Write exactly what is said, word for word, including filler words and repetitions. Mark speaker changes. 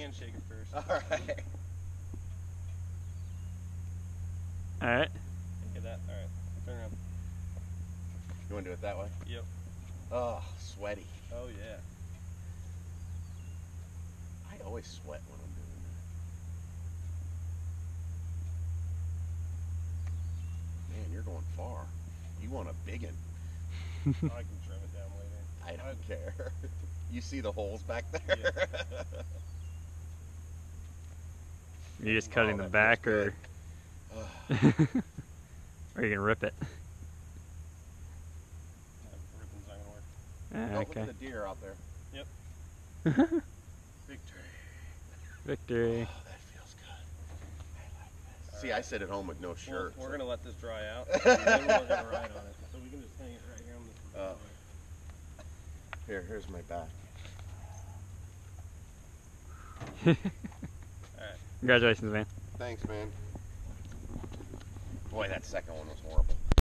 Speaker 1: handshake it first.
Speaker 2: Alright.
Speaker 1: Get
Speaker 3: Alright.
Speaker 1: that? Alright. Turn around.
Speaker 2: You want to do it that way?
Speaker 1: Yep.
Speaker 2: Oh, sweaty.
Speaker 1: Oh, yeah.
Speaker 2: I always sweat when I'm doing that. Man, you're going far. You want a big one.
Speaker 1: I can trim it down later.
Speaker 2: I don't care. You see the holes back there?
Speaker 1: Yeah.
Speaker 3: You're just cutting
Speaker 2: Oh,
Speaker 3: the
Speaker 2: that
Speaker 3: back,
Speaker 2: feels
Speaker 3: or
Speaker 2: good.
Speaker 3: or you can rip it.
Speaker 1: Yeah, ripping's not gonna work.
Speaker 3: Ah,
Speaker 2: Oh, look
Speaker 3: okay.
Speaker 2: at the deer out there.
Speaker 1: Yep.
Speaker 2: Victory.
Speaker 3: Victory.
Speaker 2: Oh, that feels good. I like this. See, I sit at home with no shirt.
Speaker 1: We're, we're
Speaker 2: so.
Speaker 1: gonna let this dry out, and then we're gonna ride on it. So we can just hang it right here on this.
Speaker 2: Oh. Here, here's my back.
Speaker 1: Alright.
Speaker 3: Congratulations, man.
Speaker 2: Thanks, man. Boy, that second one was horrible.